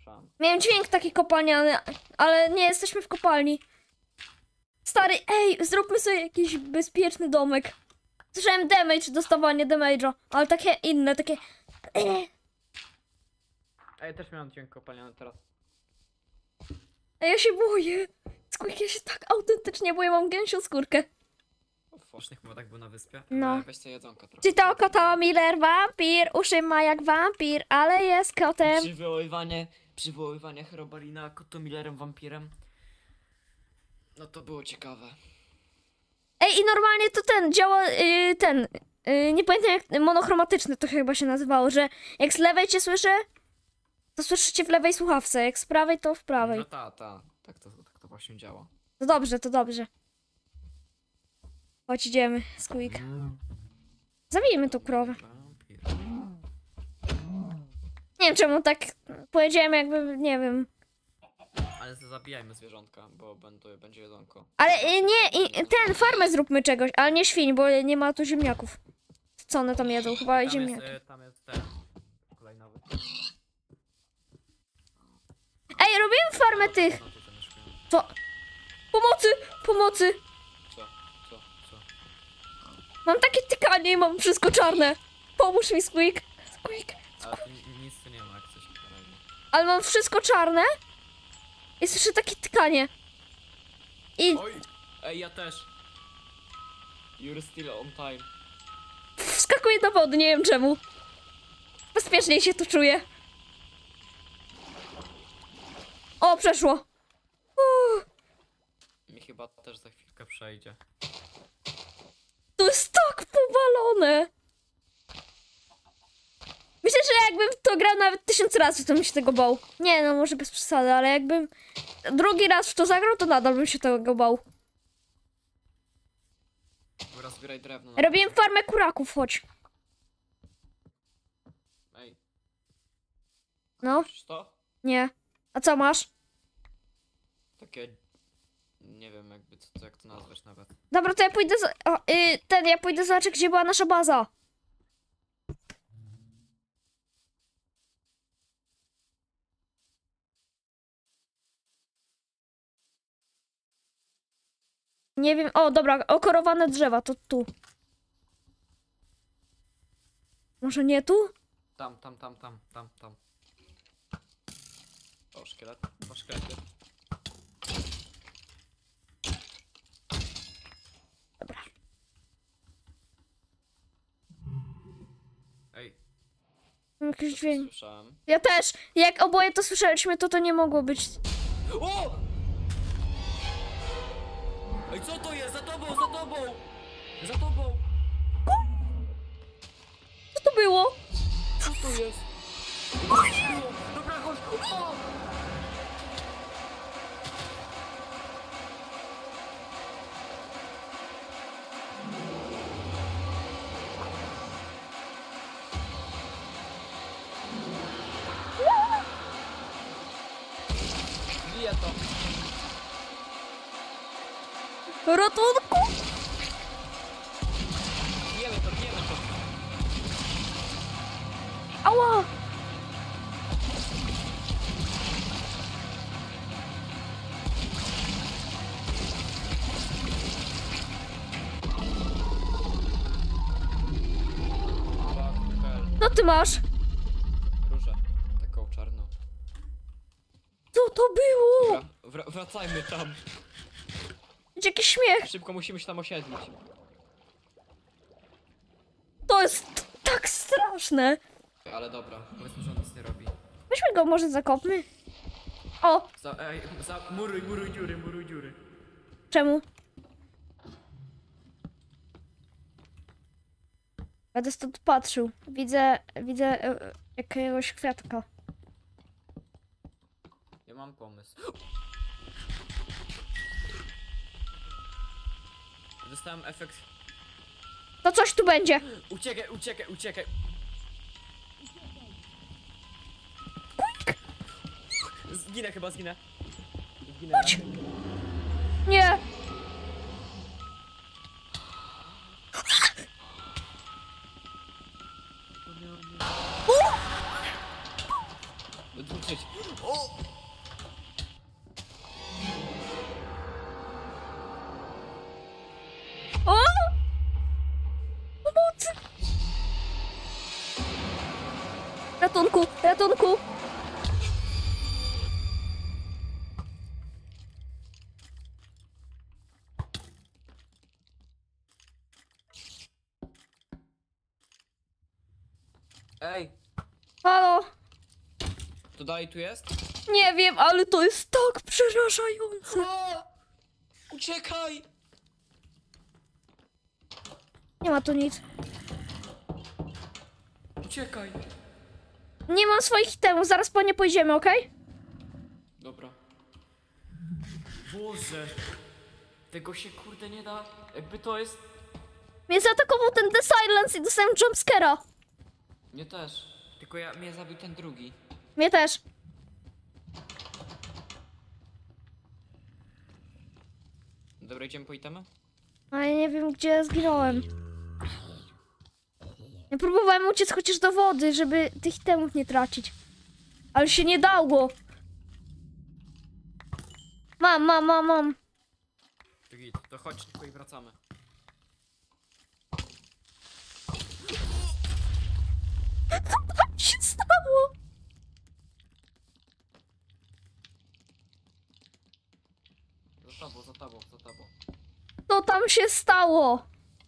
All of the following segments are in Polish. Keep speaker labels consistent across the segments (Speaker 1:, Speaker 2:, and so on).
Speaker 1: słyszałem.
Speaker 2: Miałem dźwięk taki kopalniany, ale nie jesteśmy w kopalni. Stary, ej, zróbmy sobie jakiś bezpieczny domek. Słyszałem damage, dostawanie damage'a, ale takie inne, takie...
Speaker 1: A ja też miałem dźwięk kopalniany teraz.
Speaker 2: A ja się boję. Squeak, ja się tak autentycznie boję, mam gęsią skórkę.
Speaker 1: Właśnie chyba tak był na wyspie.
Speaker 2: No.
Speaker 1: Weź sobie jedzonko trochę.
Speaker 2: Czy to koto Miller wampir? Uszy ma jak wampir, ale jest kotem.
Speaker 1: Przywoływanie Herobalina Kotomillerem wampirem. No to było ciekawe.
Speaker 2: Ej, i normalnie to działa, nie pamiętam jak, monochromatyczny to chyba się nazywało, że jak z lewej cię słyszę, to słyszycie w lewej słuchawce, jak z prawej to w prawej.
Speaker 1: No tak to właśnie działa.
Speaker 2: To dobrze, to dobrze. Chodź, idziemy, Squeak. Zabijmy tą krowę.
Speaker 1: Wampir.
Speaker 2: Nie wiem czemu tak powiedziałem, jakby, nie wiem.
Speaker 1: Ale zabijajmy zwierzątka, bo będzie jedzonko.
Speaker 2: Ale farmę zróbmy czegoś, ale nie świń, bo nie ma tu ziemniaków. Co one tam jedzą? Chyba ziemniaki.
Speaker 1: Tam jest ten kolejnowy.
Speaker 2: Ej, robimy farmę tych.
Speaker 1: No to ten już wiem.
Speaker 2: Co? Pomocy! Pomocy!
Speaker 1: Co?
Speaker 2: Mam takie tykanie i mam wszystko czarne. Pomóż mi, Squeak. Squeak.
Speaker 1: Ale tu nic tu nie ma, jak coś na razie.
Speaker 2: Ale mam wszystko czarne. I słyszę takie tykanie. I
Speaker 1: Oj! Ej, ja też. You're still on time.
Speaker 2: wskakuję do wody, nie wiem czemu. Bezpieczniej się tu czuję. O, przeszło.
Speaker 1: Mi chyba też za chwilkę przejdzie.
Speaker 2: To jest tak powalone. Myślę, że jakbym w to grał nawet 1000 razy, to bym się tego bał. Nie, no może bez przesady, ale jakbym drugi raz w to zagrał, to nadal bym się tego bał.
Speaker 1: Dobra, zbieraj drewno.
Speaker 2: Robiłem farmę kuraków, chodź.
Speaker 1: Ej,
Speaker 2: No,
Speaker 1: widzisz to?
Speaker 2: nie. A co masz?
Speaker 1: Takie... Nie wiem jakby jak to nazwać nawet.
Speaker 2: Dobra, to ja pójdę ja pójdę zobaczyć, gdzie była nasza baza. Nie wiem, o dobra, okorowane drzewa, to tu. Może nie tu?
Speaker 1: Tam. O, szkielet. O, szkielety.
Speaker 2: Dobra.
Speaker 1: Ej,
Speaker 2: Mam jakiś
Speaker 1: coś
Speaker 2: dźwięk.
Speaker 1: słyszałem.
Speaker 2: Ja też. Jak oboje to słyszeliśmy, to nie mogło być.
Speaker 1: O! Ej, co to jest? Za tobą! Za tobą!
Speaker 2: Co to było?
Speaker 1: Co to jest? Dobra, chodź! O! Bije to!
Speaker 2: Ratunku!
Speaker 1: Bijemy to!
Speaker 2: Ała! Co ty masz?
Speaker 1: Różę, taką czarną.
Speaker 2: Co to było?
Speaker 1: Dobra, wracajmy tam.
Speaker 2: Gdzie jakiś śmiech?
Speaker 1: Szybko musimy się tam osiedlić.
Speaker 2: To jest tak straszne.
Speaker 1: Ale dobra, powiedzmy, że on nic nie robi.
Speaker 2: Weźmy go może zakopmy. O,
Speaker 1: Muruj dziury.
Speaker 2: czemu? Będę stąd patrzył. Widzę jakiegoś kwiatka.
Speaker 1: Ja mam pomysł. Dostałem efekt.
Speaker 2: To coś tu będzie.
Speaker 1: Uciekaj. Zginę.
Speaker 2: Chodź. Nie.
Speaker 1: Odwrócić. O!
Speaker 2: O! Pomocy! Ratunku, ratunku!
Speaker 1: Ej,
Speaker 2: Halo?
Speaker 1: to dalej tu jest?
Speaker 2: Nie wiem, ale to jest tak przerażające.
Speaker 1: O! Uciekaj!
Speaker 2: Nie ma tu nic.
Speaker 1: Uciekaj!
Speaker 2: Nie mam swoich itemów, zaraz po nie pójdziemy, okej?
Speaker 1: Dobra. Boże! Tego się kurde nie da. Jakby to jest...
Speaker 2: Mnie zaatakował ten The Silence i dostałem jumpscare'a.
Speaker 1: Nie też. Tylko mnie zabił ten drugi.
Speaker 2: Mnie też.
Speaker 1: Dobra, idziemy po itemy?
Speaker 2: Ale nie wiem, gdzie zginąłem. Ja próbowałem uciec chociaż do wody, żeby tych itemów nie tracić. Ale się nie dało. Mam.
Speaker 1: To git, to chodź tylko i wracamy.
Speaker 2: Co tam się stało?
Speaker 1: Za tobą.
Speaker 2: Co tam się stało?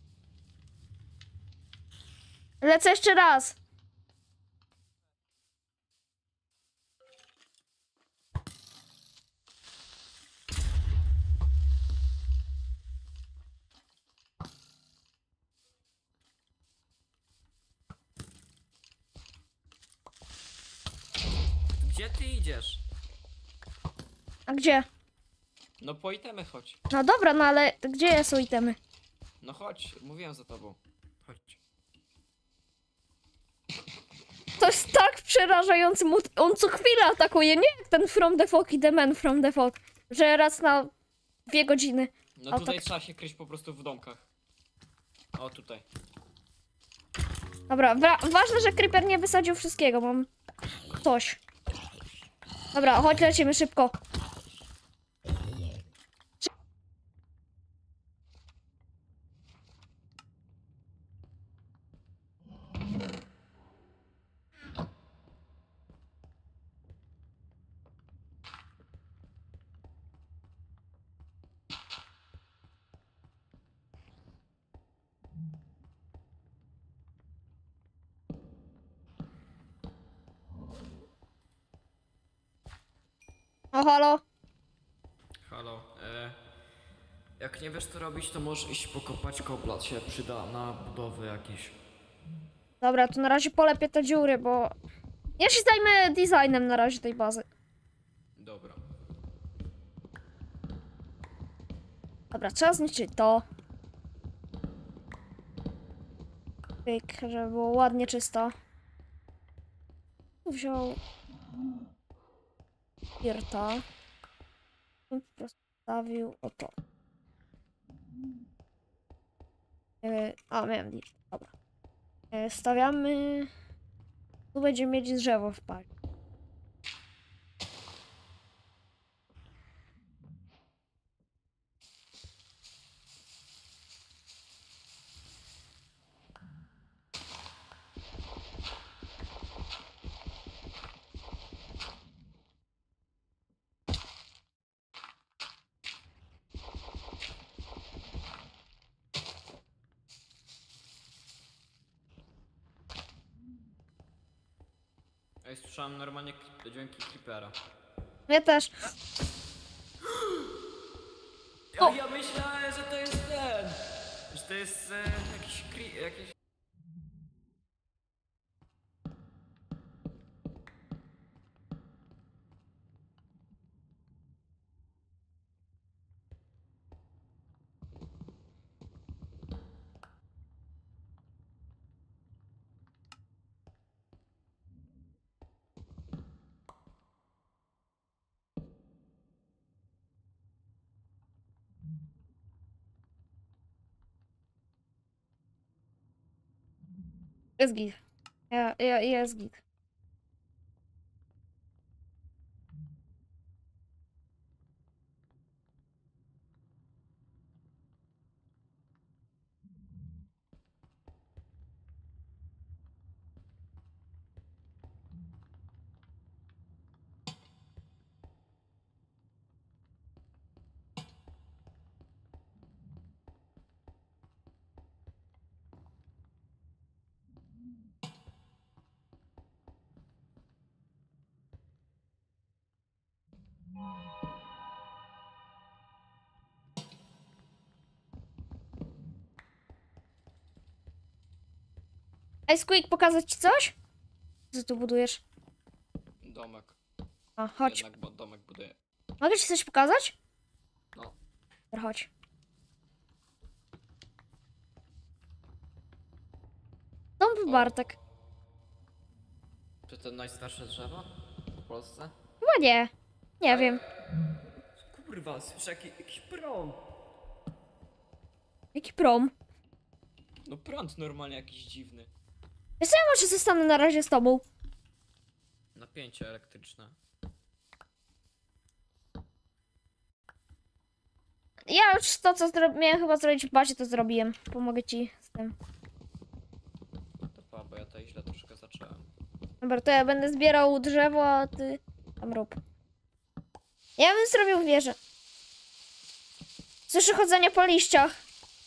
Speaker 2: Lecę jeszcze raz.
Speaker 1: Gdzie ty idziesz?
Speaker 2: A gdzie?
Speaker 1: No po itemy chodź.
Speaker 2: No dobra, no ale gdzie są itemy?
Speaker 1: No chodź, mówiłem za tobą. Chodź.
Speaker 2: To jest tak przerażający. On co chwilę atakuje, nie jak ten From the Fog i The Man from the Fog, że raz na 2 godziny.
Speaker 1: No
Speaker 2: O,
Speaker 1: tutaj
Speaker 2: tak.
Speaker 1: trzeba się kryć po prostu w domkach. O, tutaj.
Speaker 2: Dobra, ważne, że Creeper nie wysadził wszystkiego, mam coś. Dobra, chodź, lecimy szybko. O, halo?
Speaker 1: Halo, jak nie wiesz co robić, to możesz iść pokopać kobla, się przyda na budowy jakieś.
Speaker 2: Dobra, to na razie polepię te dziury, bo... Ja się zajmę designem na razie tej bazy.
Speaker 1: Dobra.
Speaker 2: Dobra, trzeba zniszczyć to. Pyk, żeby było ładnie czysto. Tu wziął... Dirta. I po prostu stawił o to. A, miałem dirt. Dobra. Stawiamy... Tu będziemy mieć drzewo w parze.
Speaker 1: Ej, słyszałem normalnie dźwięki creepera.
Speaker 2: Ja też.
Speaker 1: Ja,
Speaker 2: O!
Speaker 1: ja myślałem, że to jest ten! Że to jest jakiś...
Speaker 2: Jest git. Jest git. Ej, Squeak, pokazać ci coś? Co tu budujesz?
Speaker 1: Domek.
Speaker 2: A, chodź.
Speaker 1: Jednak bo domek buduje.
Speaker 2: Mogę ci coś pokazać?
Speaker 1: No.
Speaker 2: Dobra, chodź. Dom Bartek.
Speaker 1: Czy to najstarsze drzewo w Polsce?
Speaker 2: Chyba nie. Nie wiem.
Speaker 1: Kurwa, słyszę jakiś prąd.
Speaker 2: Jaki prom?
Speaker 1: No prąd normalnie jakiś dziwny.
Speaker 2: Wiesz co, ja może zostanę na razie z tobą.
Speaker 1: Napięcie elektryczne.
Speaker 2: Ja już to, co miałem chyba zrobić w bazie, to zrobiłem. Pomogę ci z tym.
Speaker 1: To pa, bo ja tutaj źle troszkę zacząłem.
Speaker 2: Dobra, to ja będę zbierał drzewo, a ty tam rób. Ja bym zrobił wieżę. Słyszę chodzenie po liściach.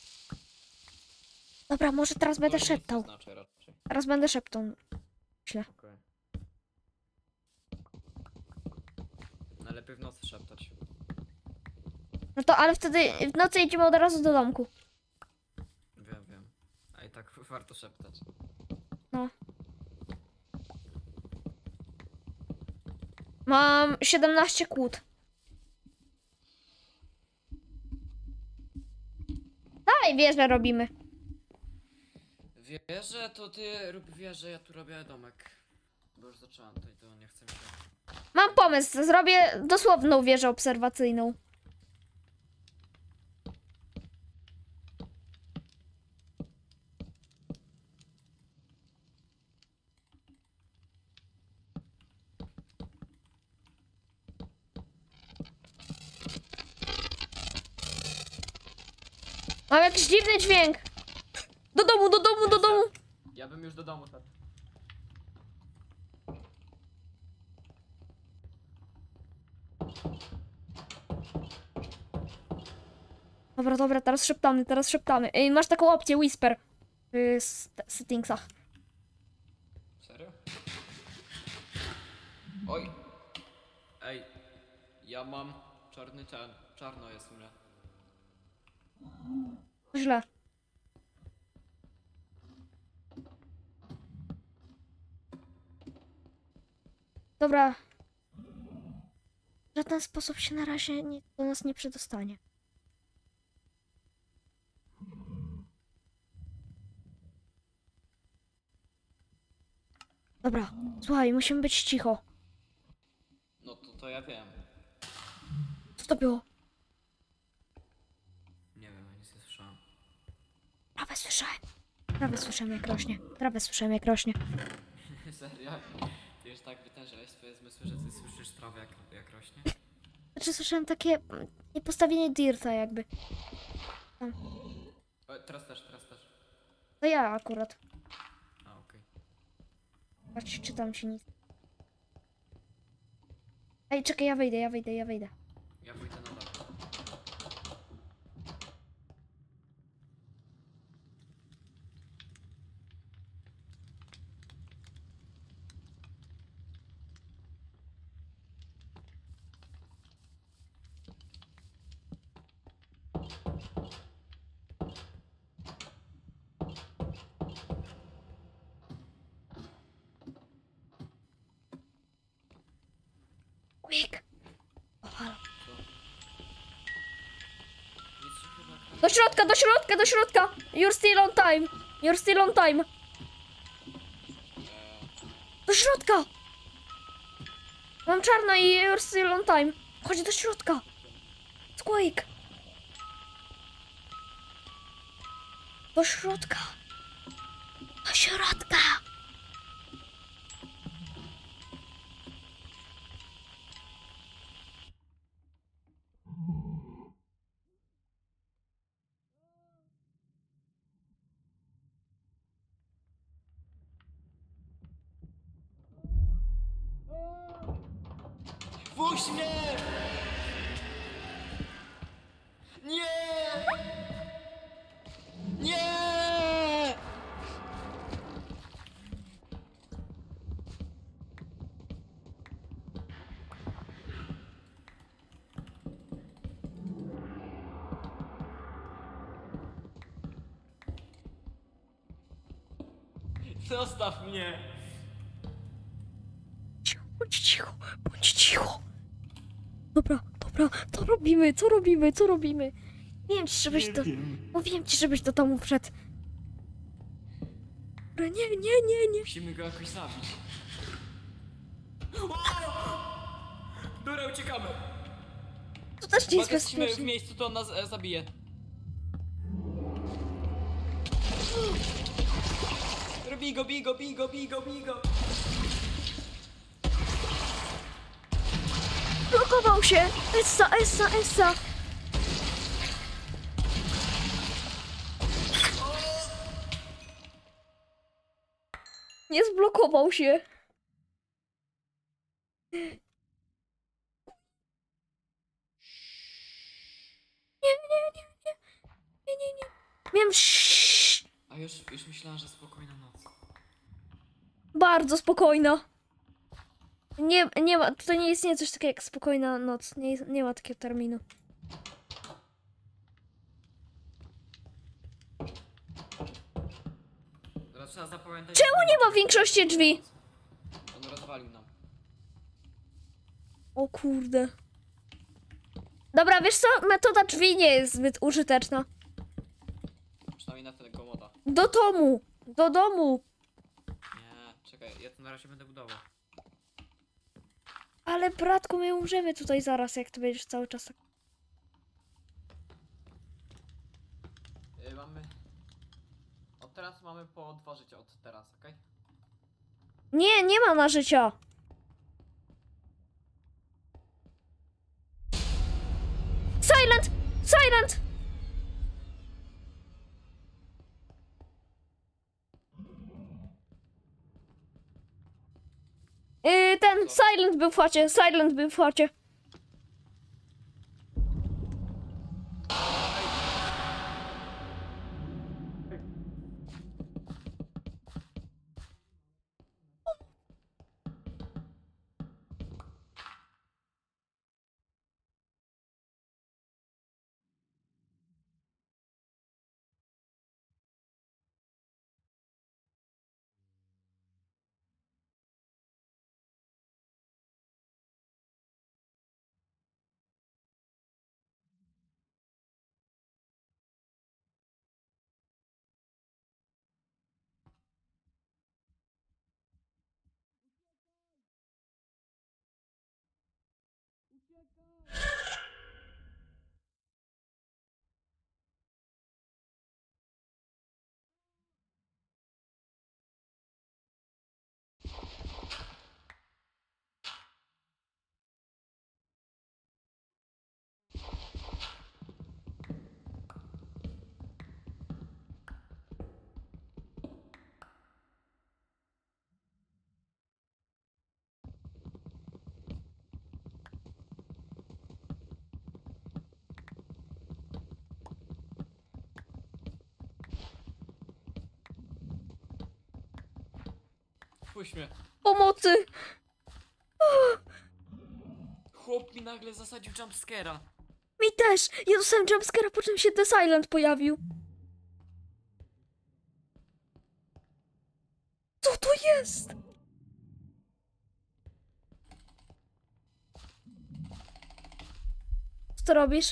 Speaker 2: Dobra, może teraz będę
Speaker 1: To nic
Speaker 2: szeptał.
Speaker 1: nie znaczy raczej.
Speaker 2: Teraz będę szeptał. Myślę.
Speaker 1: Okej. Najlepiej w nocy szeptać.
Speaker 2: No to, ale wtedy w nocy jedziemy od razu do domku.
Speaker 1: Wiem, wiem. A i tak warto szeptać.
Speaker 2: No. Mam 17 kłód. Dawaj, wieżę robimy.
Speaker 1: Wieżę to ty rób wieżę, ja tu robię domek. Bo już zacząłem tutaj, to nie chcę mi się.
Speaker 2: Mam pomysł, zrobię dosłowną wieżę obserwacyjną. Mam jakiś dziwny dźwięk. Do domu, do domu, do domu.
Speaker 1: Ja bym już do domu szedł.
Speaker 2: Dobra, dobra, teraz szeptamy, teraz szeptamy. Ej, masz taką opcję, whisper. W settingsach.
Speaker 1: Serio? Oj! Ej, ja mam czarny ten. Czarno jest u mnie.
Speaker 2: To źle. Dobra. W żaden sposób się na razie do nas nie przedostanie. Dobra, słuchaj, musimy być cicho.
Speaker 1: No to ja wiem.
Speaker 2: Co to było?
Speaker 1: Nie wiem, ja nic nie słyszałem.
Speaker 2: Trawę słyszałem. Trawę słyszałem jak rośnie. Trawę słyszałem jak rośnie.
Speaker 1: Serio? Ty już tak wytężyłeś swoje zmysły, że ty słyszysz trawę jak rośnie?
Speaker 2: Znaczy słyszałem takie niepostawienie dirta jakby.
Speaker 1: O, teraz też.
Speaker 2: To ja akurat.
Speaker 1: A, okej.
Speaker 2: Patrz, czytam się nic. Ej, czekaj, ja wejdę.
Speaker 1: Ja pójdę na dach.
Speaker 2: Quick. O, halo.
Speaker 1: Co? Nic się chyba...
Speaker 2: Do środka, do środka, do środka! You're still on time. You're still on time. Do środka! Mam czarno i you're still on time. Chodź do środka. Squeak. Do środka. Do środka.
Speaker 1: Puść mnie! Nie! Nie! Zostaw mnie.
Speaker 2: Cicho, bądź cicho, bądź cicho. Dobra, co robimy, co robimy? Wiem ci, żebyś do... Mówiłem ci, żebyś do domu wszedł. Dobra, nie.
Speaker 1: Musimy go jakoś zabić. Dobra, uciekamy.
Speaker 2: To też nie jest
Speaker 1: Jak jesteśmy w
Speaker 2: bezpieczne.
Speaker 1: miejscu, to on nas zabije. Bij go.
Speaker 2: Blokował się! Essa! Nie zblokował się. Nie. Miałem
Speaker 1: A już myślałem, że spokojna noc.
Speaker 2: bardzo spokojna. Nie ma, tutaj nie istnieje coś takiego jak spokojna noc. Nie ma takiego terminu.
Speaker 1: Teraz trzeba zapamiętać...
Speaker 2: Czemu nie ma większości drzwi?
Speaker 1: On rozwalił nam.
Speaker 2: O kurde. Dobra, wiesz co? Metoda drzwi nie jest zbyt użyteczna.
Speaker 1: Przynajmniej na tego moda.
Speaker 2: Do domu.
Speaker 1: Nie, czekaj, ja to na razie będę budował.
Speaker 2: Ale bratku, my umrzemy tutaj zaraz, jak ty będziesz cały czas tak...
Speaker 1: Mamy... Od teraz mamy po 2 życia, od teraz, okej?
Speaker 2: Nie ma na życia. Silent! Ten Silent był w chacie.
Speaker 1: Puść mnie.
Speaker 2: Pomocy!
Speaker 1: Chłop mi nagle zasadził jumpscare'a.
Speaker 2: Mi też! Ja dostałem jumpscare'a, po czym się The Silent pojawił. Co to jest? Co ty robisz?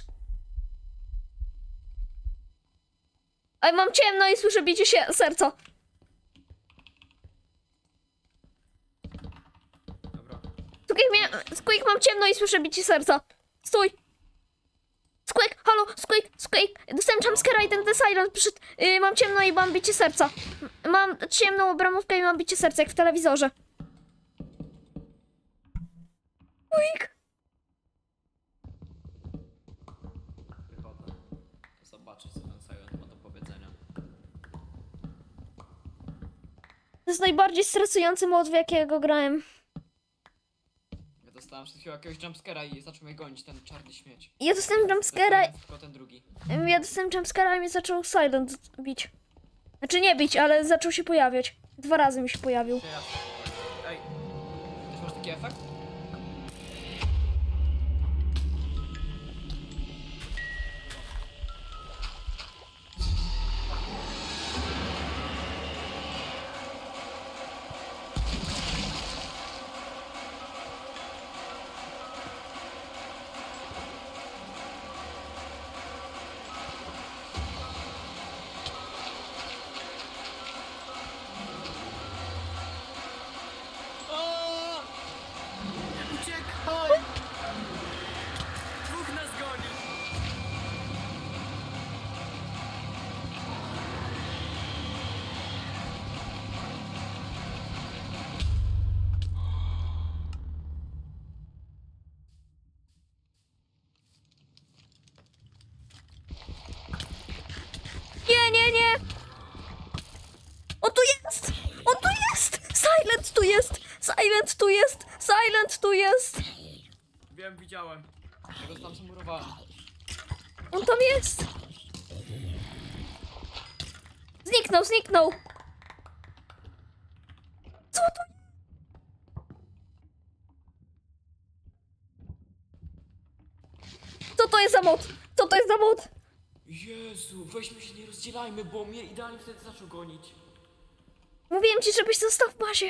Speaker 2: Ej, mam ciemno i słyszę bicie się serca.
Speaker 1: Dobra.
Speaker 2: Squeak, mam ciemno i słyszę bicie serca. Stój! Squeak, halo, Squeak! Dostałem jumpscare'a i ten The Silent przyszedł. Mam ciemno i mam bicie serca. Mam ciemną obramówkę i mam bicie serca, jak w telewizorze. Squeak!
Speaker 1: Wychodzę. Zobaczyć, co ten Silent ma do powiedzenia.
Speaker 2: To jest najbardziej stresujący mod, w jakiego grałem.
Speaker 1: Ja dostałem przed chwilą jakiegoś jumpscare'a i zaczął mnie gonić ten czarny śmieć.
Speaker 2: Ja dostałem jumpscare'a.
Speaker 1: Tylko ten drugi.
Speaker 2: Ja dostałem jumpscare'a i mnie zaczął Silent bić. Znaczy nie bić, ale zaczął się pojawiać. 2 razy mi się pojawił.
Speaker 1: Ej, też masz taki efekt?
Speaker 2: Silent tu jest! Silent tu jest!
Speaker 1: Wiem, widziałem. Ja go tam zamurowałem.
Speaker 2: On tam jest! Zniknął, zniknął! Co to? Co to jest za mod? Co to jest za mod?
Speaker 1: Jezu, weźmy się, nie rozdzielajmy, bo mnie idealnie wtedy zaczął gonić.
Speaker 2: Mówiłem ci, żebyś został w bazie.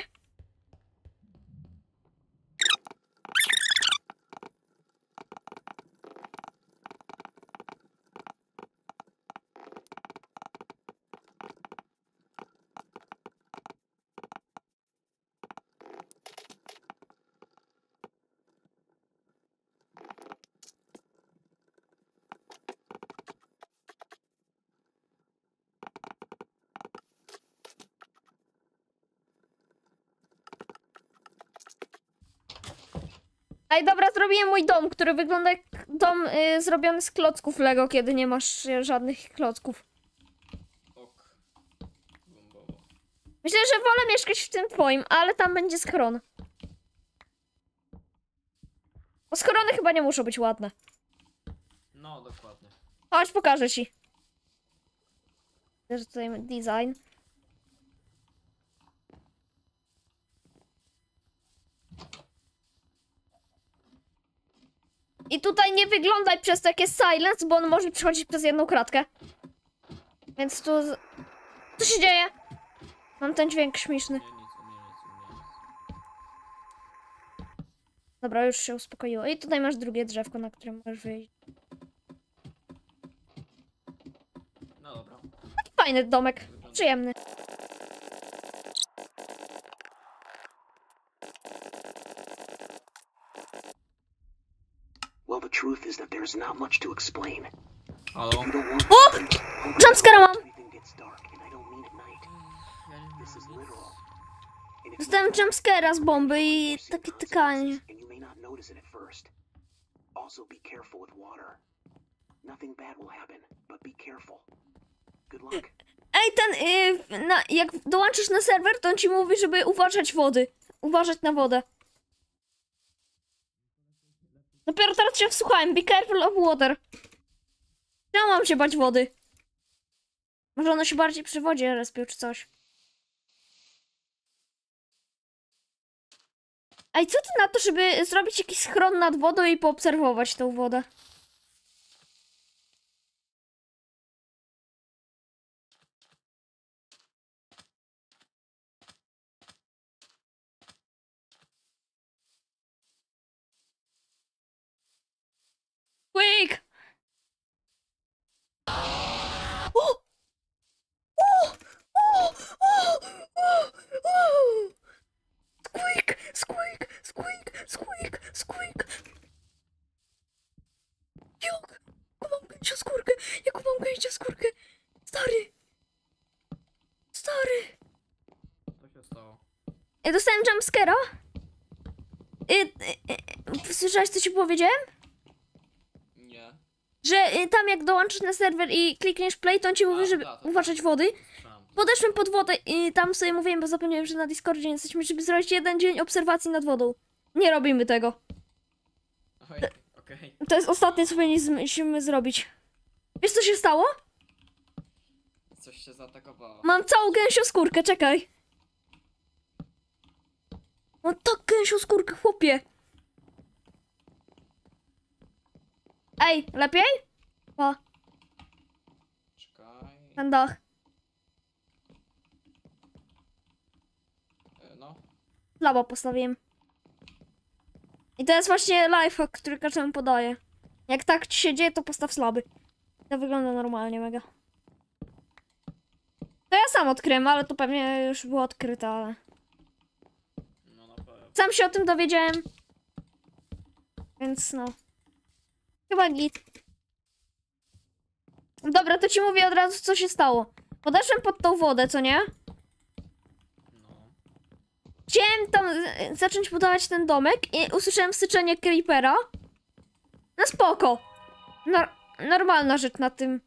Speaker 2: Ej, dobra, zrobiłem mój dom, który wygląda jak dom zrobiony z klocków Lego, kiedy nie masz żadnych klocków.
Speaker 1: Ok. Bombowo.
Speaker 2: Myślę, że wolę mieszkać w tym twoim, ale tam będzie schron. Bo schrony chyba nie muszą być ładne.
Speaker 1: No, dokładnie.
Speaker 2: Chodź, pokażę ci. Też tutaj design. I tutaj nie wyglądaj przez to, jak jest silence, bo on może przechodzić przez jedną kratkę. Więc tu... Co się dzieje? Mam ten dźwięk śmieszny.
Speaker 1: Nie, nic, u mnie nic, u mnie nic.
Speaker 2: Dobra, już się uspokoiło. I tutaj masz drugie drzewko, na którym możesz wyjść.
Speaker 1: No dobra.
Speaker 2: Fajny domek. Przyjemny.
Speaker 3: Well, the truth is that there's not much to explain.
Speaker 1: Halo?
Speaker 3: You don't want
Speaker 2: O! Jumpscare'a mam!
Speaker 3: everything gets dark, and I don't mean at night.
Speaker 1: Ja nie
Speaker 3: This is
Speaker 1: wiem, nic.
Speaker 3: literal. And if
Speaker 2: Dostałem jumpscare'a z bomby i
Speaker 3: you
Speaker 2: takie
Speaker 3: see
Speaker 2: tykanie.
Speaker 3: consequences, and you may not notice it at first. Also, be careful with water. Nothing bad will happen, but be careful. Good luck.
Speaker 2: Ej, jak dołączysz na serwer, to on ci mówi, żeby uważać wody. Uważać na wodę. Dopiero teraz się wsłuchałem. Be careful of water. Ja mam się bać wody. Może ono się bardziej przy wodzie respią czy coś. Ej, co ty na to, żeby zrobić jakiś schron nad wodą i poobserwować tą wodę? Quick! O! O! O! O! O! Squeak! Squeak! Squeak! Squeak! Squeak! Jak? Mam gęsią skórkę! Jaką mam gęsią skórkę? Stary! Stary!
Speaker 1: Co się stało?
Speaker 2: Ja dostałem jumpscare'a. Słyszałeś, co ci powiedziałem?
Speaker 1: Nie.
Speaker 2: Że tam jak dołączysz na serwer i klikniesz play, to on ci mówi, żeby
Speaker 1: tak.
Speaker 2: uważać wody.
Speaker 1: Słyszałem.
Speaker 2: Podeszłem pod wodę i tam sobie mówiłem, bo zapomniałem, że na Discordzie jesteśmy, żeby zrobić 1 dzień obserwacji nad wodą. Nie robimy tego.
Speaker 1: Oj, okej.
Speaker 2: To jest ostatnie, co powinniśmy zrobić. Wiesz, co się stało?
Speaker 1: Coś się zaatakowało.
Speaker 2: Mam całą gęsią skórkę, czekaj. Mam tak gęsią skórkę, chłopie. Ej, lepiej? O,
Speaker 1: Czekaj.
Speaker 2: ten dach.
Speaker 1: No.
Speaker 2: Laba postawiłem. I to jest właśnie lifehack, który każdemu podaję. Jak tak ci się dzieje, to postaw slaby. To wygląda normalnie mega. To ja sam odkryłem, ale to pewnie już było odkryte, ale...
Speaker 1: No na pewno.
Speaker 2: Sam się o tym dowiedziałem. Więc no. Chyba git. Dobra, to ci mówię od razu, co się stało. Podeszłem pod tą wodę, co nie?
Speaker 1: No.
Speaker 2: Chciałem tam zacząć budować ten domek i usłyszałem syczenie creepera. No spoko. Normalna rzecz na tym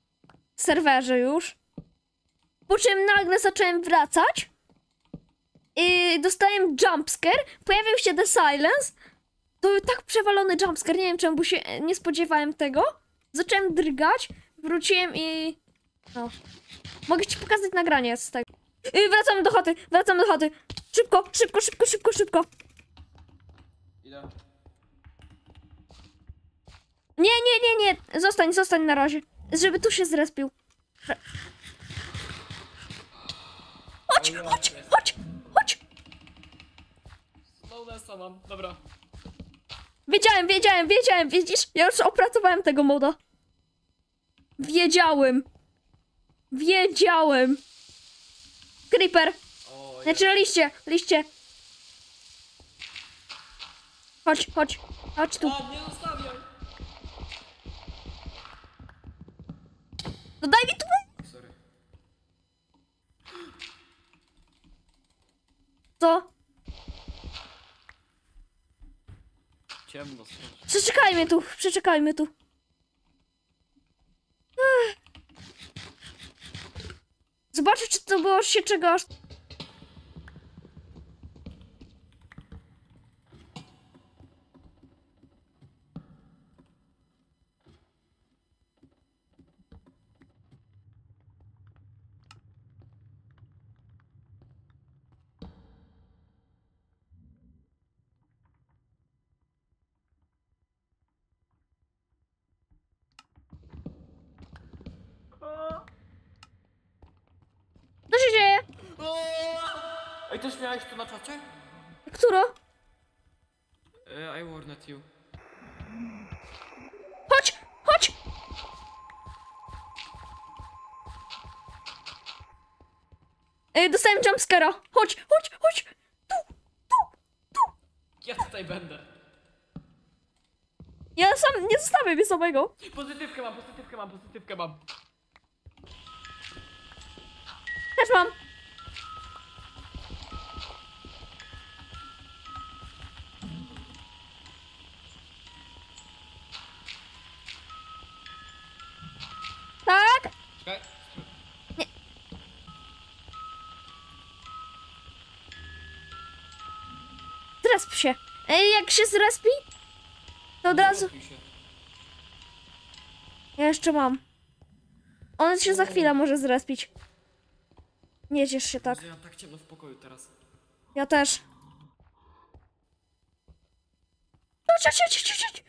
Speaker 2: serwerze już. Po czym nagle zacząłem wracać. dostałem jumpscare, pojawił się The Silence. To był tak przewalony jumpscare, nie wiem czemu, bo się nie spodziewałem tego. Zacząłem drgać, wróciłem i... No. Mogę ci pokazać nagranie z tego. Wracamy do chaty, wracamy do chaty. Szybko, szybko, szybko, szybko, szybko.
Speaker 1: Idę.
Speaker 2: Nie, nie, nie, nie. Zostań na razie. Żeby tu się zrespił. Chodź, chodź, chodź, chodź.
Speaker 1: Slownessa mam, dobra.
Speaker 2: Wiedziałem, widzisz? Ja już opracowałem tego moda. Wiedziałem. Creeper.
Speaker 1: O,
Speaker 2: Znaczy liście. Chodź tu.
Speaker 1: A, nie zostawiaj!
Speaker 2: No daj mi tu.
Speaker 1: Sorry.
Speaker 2: Co?
Speaker 1: Ciemno, strasznie.
Speaker 2: Przeczekajmy tu. Zobaczę, czy to było się czego aż... Co się dzieje?
Speaker 1: Ej, też miałeś to na czacie?
Speaker 2: Któro?
Speaker 1: I warned you.
Speaker 2: Chodź! Dostałem jumpscare'a. Chodź!
Speaker 1: Ja tutaj będę.
Speaker 2: Ja sam nie zostawię mnie samego.
Speaker 1: Pozytywkę mam.
Speaker 2: Też mam. Tak?
Speaker 1: Czekaj.
Speaker 2: Zresp się. Jak się zrespi, to od razu...
Speaker 1: Zrespił się.
Speaker 2: Ja jeszcze mam. On się za chwilę może zrespić. Nie ciesz się tak.
Speaker 1: Boże, ja mam tak ciemno w pokoju teraz.
Speaker 2: Ja też. Chodź.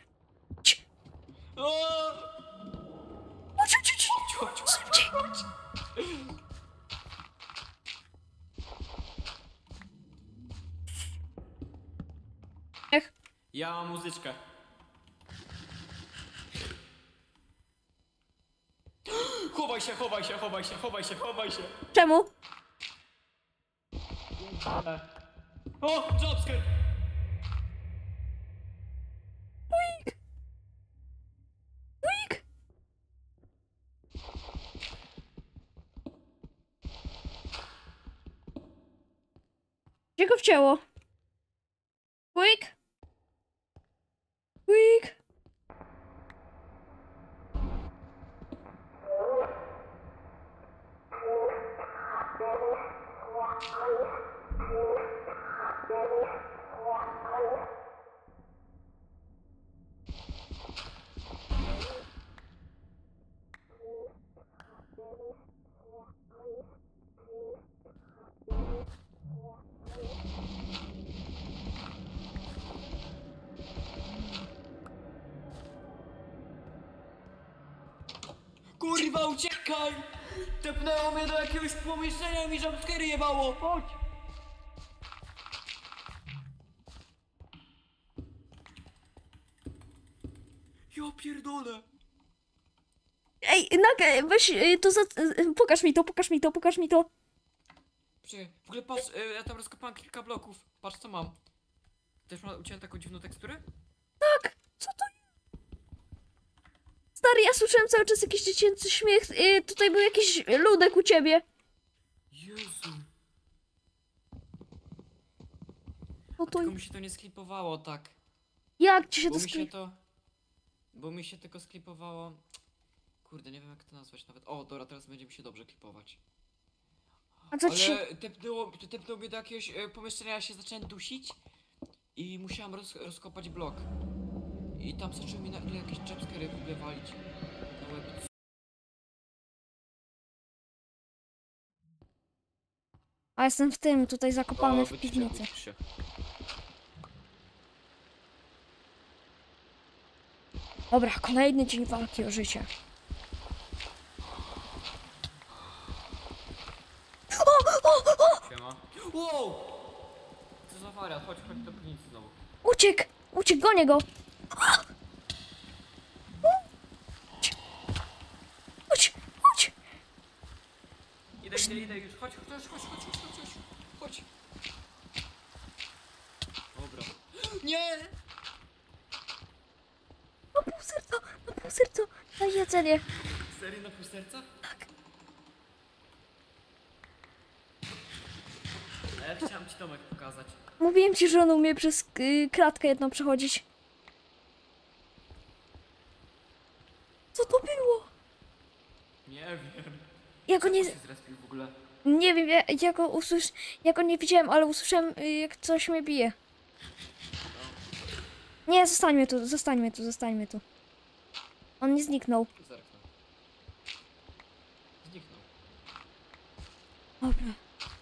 Speaker 2: Szybciej.
Speaker 1: Ja mam muzyczkę. Chowaj się.
Speaker 2: Czemu?
Speaker 1: O, jumpscare!
Speaker 2: Quick. Gdzie go wcięło? Quick.
Speaker 1: Kurwa, uciekaj! Tepnęło mnie do jakiegoś pomieszczenia i mi jumpscare jebało! Chodź! Ja pierdolę!
Speaker 2: Ej, weź to pokaż mi to.
Speaker 1: Czekaj, w ogóle patrz, ja tam rozkopałem kilka bloków. Patrz co mam. Też uciąłem taką dziwną teksturę?
Speaker 2: Co to jest? Stary, ja słyszałem cały czas jakiś dziecięcy śmiech. Tutaj był jakiś ludek u ciebie.
Speaker 1: Jezu.
Speaker 2: No to
Speaker 1: Tylko mi się to nie sklipowało tak.
Speaker 2: jak ci się
Speaker 1: Bo
Speaker 2: to
Speaker 1: mi się to... Bo mi się tylko sklipowało... Kurde, nie wiem jak to nazwać nawet. O, dobra, teraz będzie mi się dobrze klipować.
Speaker 2: A co ci się...
Speaker 1: Ale tepnął mnie do jakiegoś pomieszczenia, ja się zacząłem dusić. Tepnął mnie do jakiegoś pomieszczenia, ja się zacząłem dusić. I musiałem rozkopać blok. I tam zaczęły mi nagle jakieś jumpscary w ogóle walić. Na łeb.
Speaker 2: A jestem w tym, tutaj zakopany
Speaker 1: O,
Speaker 2: w
Speaker 1: wyciszę,
Speaker 2: piwnicy.
Speaker 1: wyciszę.
Speaker 2: Dobra, kolejny dzień walki o życie.
Speaker 1: Siema. Wow! Co za wariat, chodź do piwnicy znowu.
Speaker 2: Uciekł! Uciekł, gonię go! Chodź, chodź!
Speaker 1: Idę już, chodź. Chodź. Dobra. Nie!
Speaker 2: Na pół serca, daj jedzenie.
Speaker 1: Serio na pół serca?
Speaker 2: Tak.
Speaker 1: A ja chciałem ci Tomek pokazać.
Speaker 2: Mówiłem ci, że on umie przez kratkę jedną przechodzić. Co to było?
Speaker 1: Nie wiem.
Speaker 2: Ja go nie...
Speaker 1: Co się zrespił w ogóle?
Speaker 2: Nie wiem, ja go nie widziałem, ale usłyszałem, jak coś mnie bije. Nie, zostańmy tu. On nie zniknął.
Speaker 1: Zerknął. Zniknął.
Speaker 2: Dobra.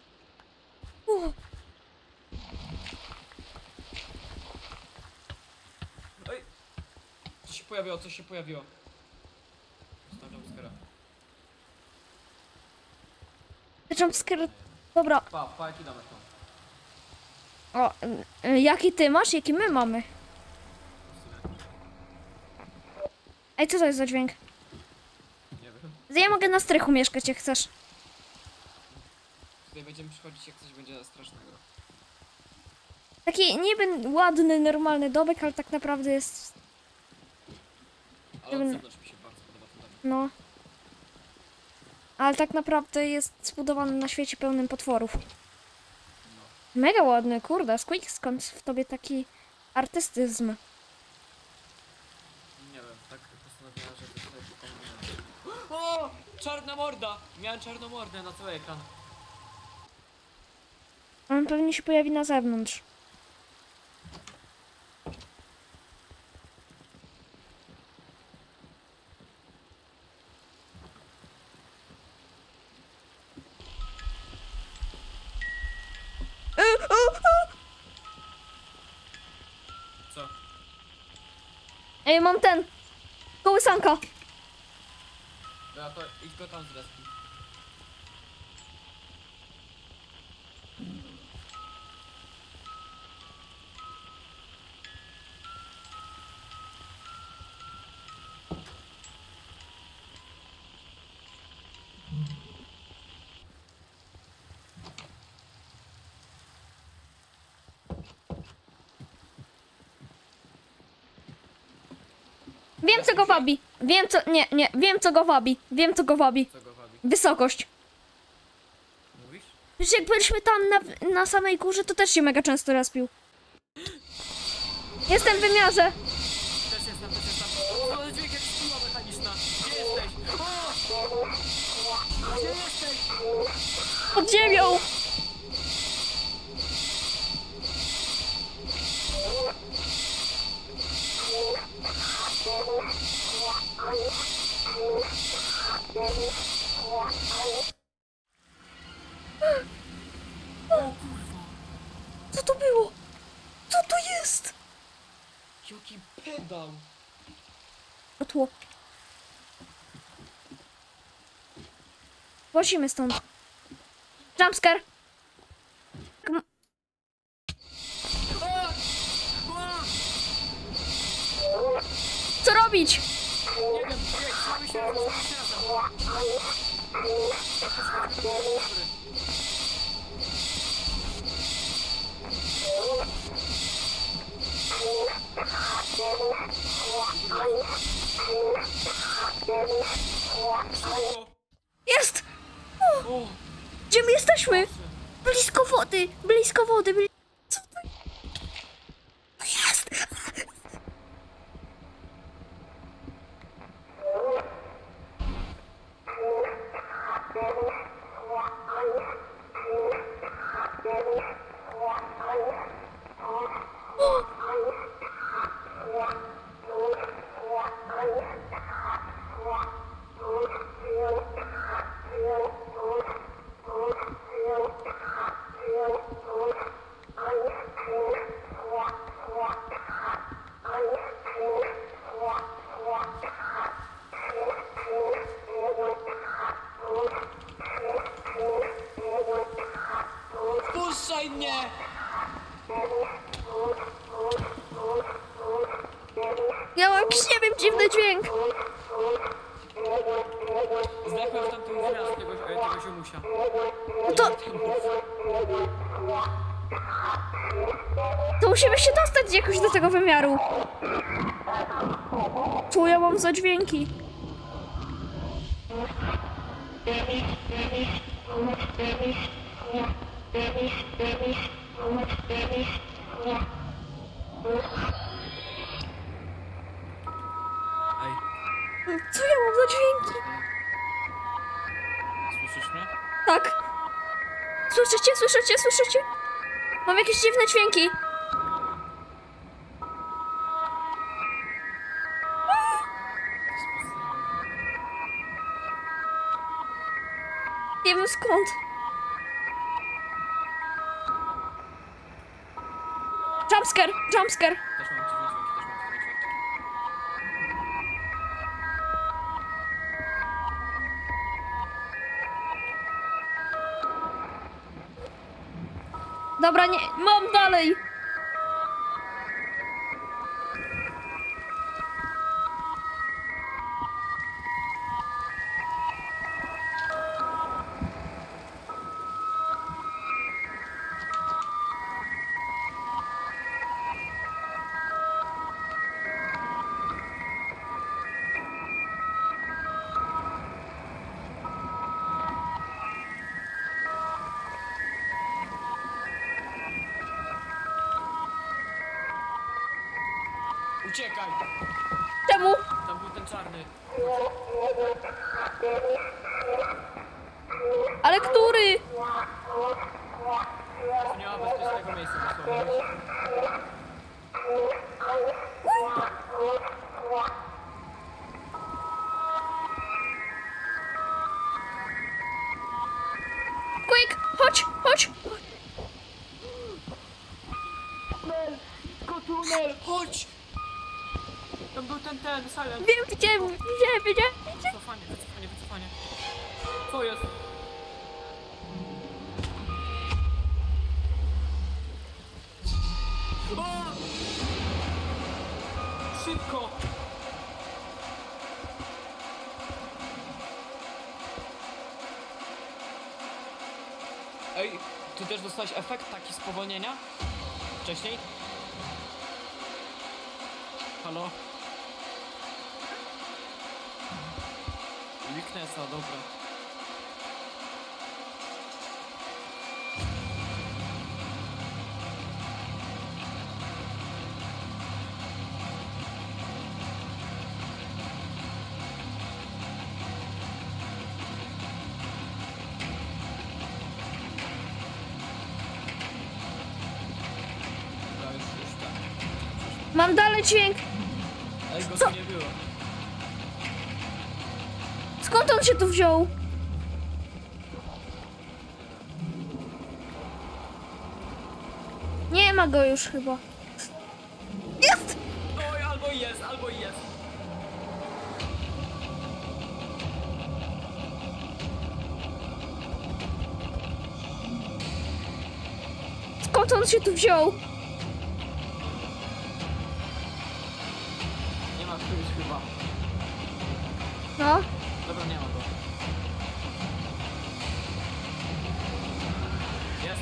Speaker 1: Oj! Coś się pojawiło. Zostawiam skara.
Speaker 2: Jumpscare. Dobra.
Speaker 1: Pa, jaki damy tam?
Speaker 2: O, jaki ty masz? Jaki my mamy? Ej, co to jest za dźwięk?
Speaker 1: Nie wiem.
Speaker 2: Ja mogę na strychu mieszkać, jak chcesz.
Speaker 1: Tutaj będziemy przychodzić, jak coś będzie strasznego.
Speaker 2: Taki niby ładny, normalny domek, ale tak naprawdę jest...
Speaker 1: Ale od zewnątrz mi się bardzo podoba ten dom.
Speaker 2: No. Ale tak naprawdę jest zbudowany na świecie pełnym potworów. Mega ładny, kurde. Squeak, skąd w tobie taki artystyzm?
Speaker 1: Nie wiem, tak postanowiłem, że to sobie pokombinuję. O! Czarna morda! Miałem czarną mordę na cały ekran.
Speaker 2: On pewnie się pojawi na zewnątrz.
Speaker 1: Co?
Speaker 2: Ej, mam ten! Kołysanka!
Speaker 1: Ja to idź go tam zrespić.
Speaker 2: Wiem, co go wabi. Wiem, co... Nie. Wiem, co go wabi.
Speaker 1: Co go wabi?
Speaker 2: Wysokość.
Speaker 1: Mówisz?
Speaker 2: Przecież jak byliśmy tam na samej górze, to też się mega często respił. Jestem w wymiarze.
Speaker 1: Też jestem. O, dźwięk jak siła mechaniczna. Gdzie jesteś? O! Gdzie jesteś?
Speaker 2: Pod ziemią. Co to było? Co to jest?
Speaker 1: Jaki pedał!
Speaker 2: Otło. Włazimy stąd. Jumpscare. Co robić?
Speaker 1: Nie wiem, trzymamy się razem.
Speaker 2: Jest!
Speaker 1: O!
Speaker 2: Gdzie my jesteśmy? Blisko wody! Blisko wody! Co to? To jest! Ja mam jakiś, nie wiem, dziwny dźwięk.
Speaker 1: Zdechłem w tamtym wymiarze tego ziomusia.
Speaker 2: No to... To musimy się dostać jakoś do tego wymiaru. Co ja mam za dźwięki?
Speaker 1: Ej,
Speaker 2: Co ja mam za dźwięki?
Speaker 1: słyszysz mnie?
Speaker 2: Tak. Słyszycie, słyszycie, słyszycie? Mam jakieś dziwne dźwięki. Nie wiem skąd. Jumpscare, jumpscare.
Speaker 1: Też mam dziwne dźwięki.
Speaker 2: Dobra, nie, mam dalej.
Speaker 1: Uciekaj!
Speaker 2: Czemu?
Speaker 1: Tam był ten czarny.
Speaker 2: Ale który?
Speaker 1: To nie ma bezpiecznego miejsca dosłownie.
Speaker 2: Quick, chodź, chodź.
Speaker 1: Tunel! Chodź! Tam był ten, silent.
Speaker 2: Wiem, widziałem.
Speaker 1: Wycofanie. Co jest? O! Szybko! Ej, ty też dostałeś efekt taki spowolnienia? Wcześniej? Halo? Weaknessa, dobra. Dobra, już tak.
Speaker 2: Mam dalej dźwięk.
Speaker 1: Ej, go
Speaker 2: Co?
Speaker 1: tu nie było.
Speaker 2: Skąd on się tu wziął? Nie ma go już chyba. Jest!
Speaker 1: Oj, albo jest, albo jest.
Speaker 2: Skąd on się tu wziął?
Speaker 1: Nie ma któryś chyba.
Speaker 2: No.
Speaker 1: Dobra, nie ma go. Jest.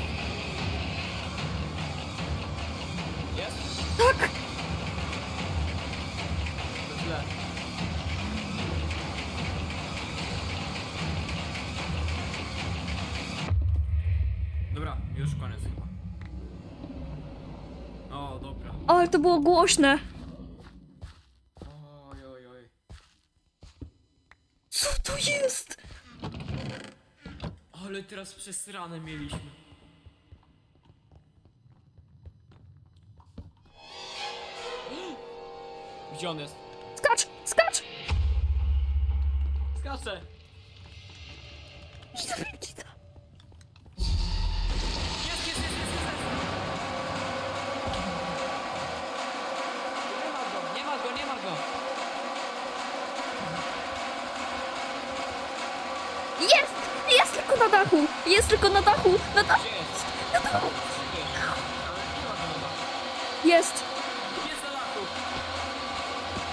Speaker 1: Jest?
Speaker 2: Tak.
Speaker 1: To źle. Dobra, już koniec chyba. O, dobra.
Speaker 2: Ale to było głośne.
Speaker 1: Oj, oj, oj.
Speaker 2: Co to jest?
Speaker 1: Ale teraz przesrane mieliśmy. Gdzie on jest?
Speaker 2: Skacz, skacz!
Speaker 1: Skacze!
Speaker 2: Nie wiem, ci to.
Speaker 1: Jest! Nie ma go!
Speaker 2: Jest! Jest tylko na dachu! Jest tylko na dachu! Na dachu!
Speaker 1: Gdzie jest?
Speaker 2: Na dachu!
Speaker 1: Gdzie jest? Ale nie ma go na dachu.
Speaker 2: Jest!
Speaker 1: Jest na dachu!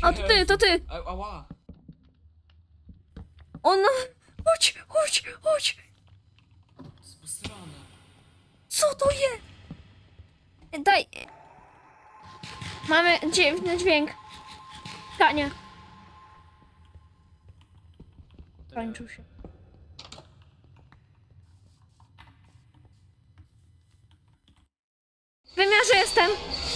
Speaker 2: A to ty, to ty!
Speaker 1: Ała!
Speaker 2: Ona... Chodź, chodź, chodź!
Speaker 1: Posrane.
Speaker 2: Co to jest? Daj. Mamy dźwięk. Kania. Kończył się. W wymiarze jestem.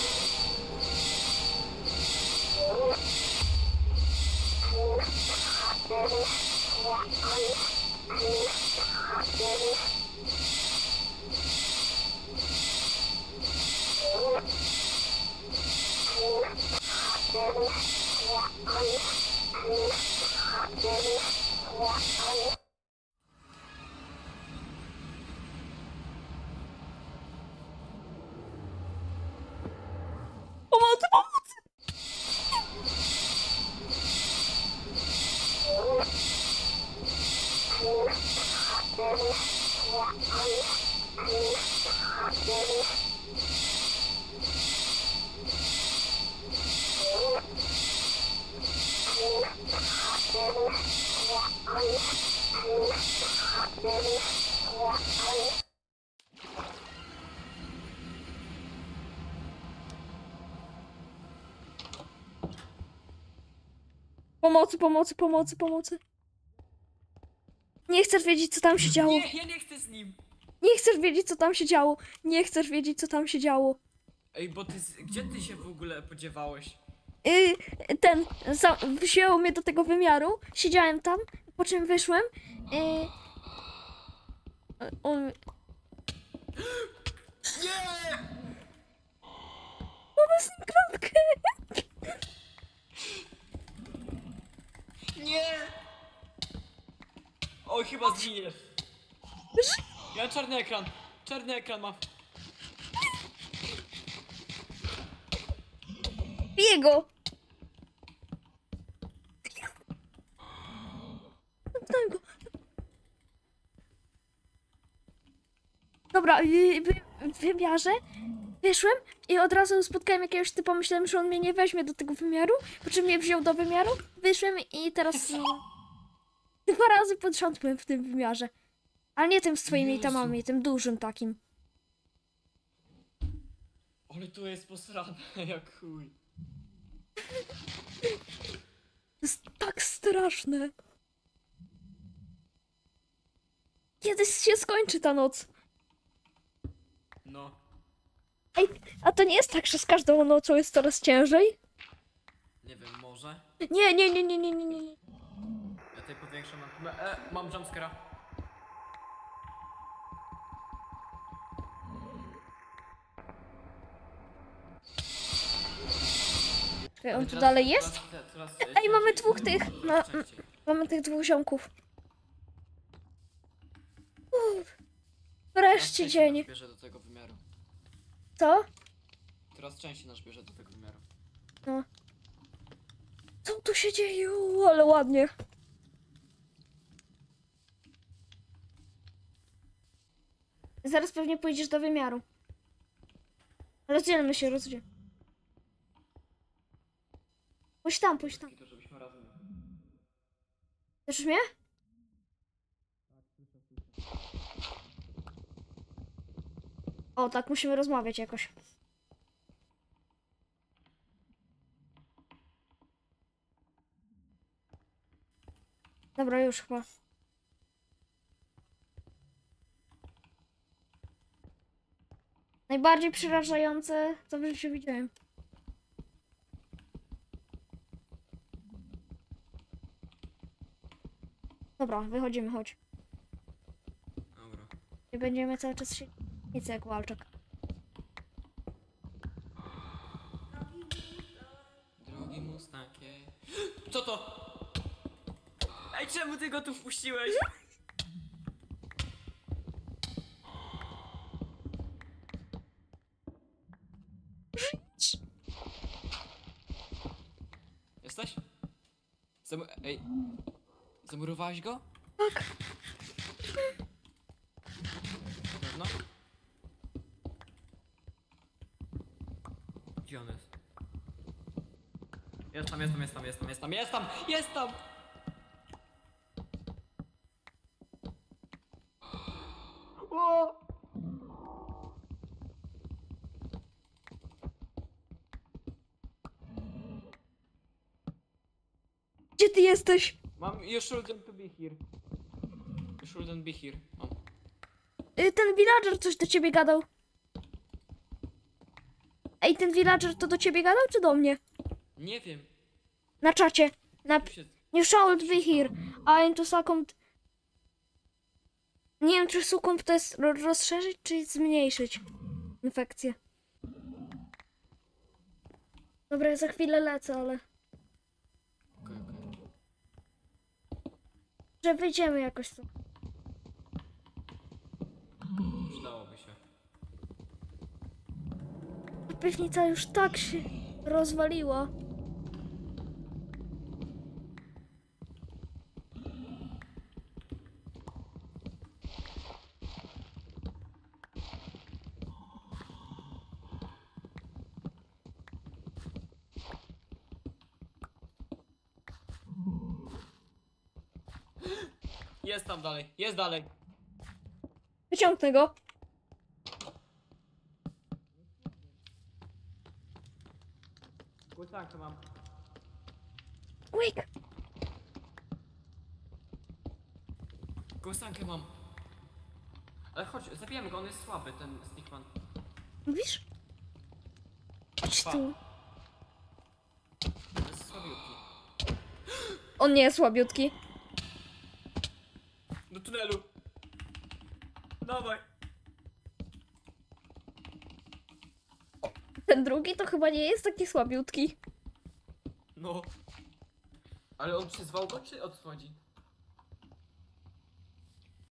Speaker 2: Pomocy, pomocy! Pomocy, pomocy, pomocy, pomocy. Nie chcesz wiedzieć, co tam się działo.
Speaker 1: Nie, ja nie chcę z nim.
Speaker 2: Nie chcesz wiedzieć, co tam się działo. Nie chcesz wiedzieć, co tam się działo.
Speaker 1: Ej, bo gdzie ty się w ogóle podziewałeś?
Speaker 2: Wzięło mnie do tego wymiaru. Siedziałem tam, po czym wyszłem. On...
Speaker 1: Nie!
Speaker 2: Mamy z nim klatkę.
Speaker 1: Nie! Oj, chyba zginiesz. Ja czarny ekran. Czarny ekran ma.
Speaker 2: Biję go. Daj go. Dobra, w wymiarze wyszłem i od razu spotkałem jakiegoś typa, myślałem, że on mnie nie weźmie do tego wymiaru, po czym mnie wziął do wymiaru, wyszłem i teraz dwa razy pod rząd byłem w tym wymiarze. Ale nie tym z twoimi
Speaker 1: Jezu.
Speaker 2: itemami, tym dużym takim.
Speaker 1: Ale tu jest posrane, jak chuj.
Speaker 2: To jest tak straszne. Kiedyś się skończy ta noc.
Speaker 1: No.
Speaker 2: Ej, a to nie jest tak, że z każdą nocą jest coraz ciężej?
Speaker 1: Nie wiem, może?
Speaker 2: Nie, nie, nie, nie, nie, nie, nie.
Speaker 1: Ja tutaj powiększam. Mam jumpscare'a.
Speaker 2: Czekaj, on tu dalej jest? Ej, mamy dwóch tych.
Speaker 1: Częściej.
Speaker 2: Mamy tych dwóch ziomków. Wreszcie
Speaker 1: Teraz
Speaker 2: dzień.
Speaker 1: nas bierze do tego wymiaru.
Speaker 2: Co?
Speaker 1: Teraz częściej nas bierze do tego wymiaru.
Speaker 2: No. Co tu się dzieje? Ale ładnie. Zaraz pewnie pójdziesz do wymiaru. Rozdzielmy się, rozdzielmy. Pójdź tam, pójdź tam.
Speaker 1: To żebyśmy razem.
Speaker 2: Słyszysz mnie? O, tak, musimy rozmawiać jakoś. Dobra, już chyba. Najbardziej przerażające, co w życiu widziałem. Dobra, wychodzimy, chodź.
Speaker 1: Dobra.
Speaker 2: I będziemy cały czas się... Nic jak walczak.
Speaker 1: Drogi Mustangie. Co to? Ej, czemu ty go tu wpuściłeś? Jesteś? Ej. Zamurowałeś go?
Speaker 2: Tak.
Speaker 1: Pewno? Gdzie on jest? Jest tam! O!
Speaker 2: Gdzie ty jesteś?
Speaker 1: Mam, you shouldn't to be here. You shouldn't be here. Mam.
Speaker 2: Ten villager coś do ciebie gadał. Ej, ten villager to do ciebie gadał, czy do mnie?
Speaker 1: Nie wiem.
Speaker 2: Na czacie.
Speaker 1: Tu się...
Speaker 2: You shall be here. I'm to succumb. Nie wiem, czy succumb to jest rozszerzyć, czy zmniejszyć infekcję. Dobra, ja za chwilę lecę, ale...
Speaker 1: Okej.
Speaker 2: Że wyjdziemy jakoś tu.
Speaker 1: Przydałoby się.
Speaker 2: Piwnica już tak się rozwaliła.
Speaker 1: Jest tam dalej, jest dalej.
Speaker 2: Wyciągnę go.
Speaker 1: Głusankę mam.
Speaker 2: Quick.
Speaker 1: Głusankę mam. Ale chodź, zabijamy go, on jest słaby, ten Stickman.
Speaker 2: Mówisz? Chodź
Speaker 1: Pa.
Speaker 2: tu.
Speaker 1: To jest słabiutki.
Speaker 2: On nie jest słabiutki.
Speaker 1: Do tunelu. Dawaj.
Speaker 2: Ten drugi to chyba nie jest taki słabiutki.
Speaker 1: No. Ale on przyzwał go, czy odchodzi?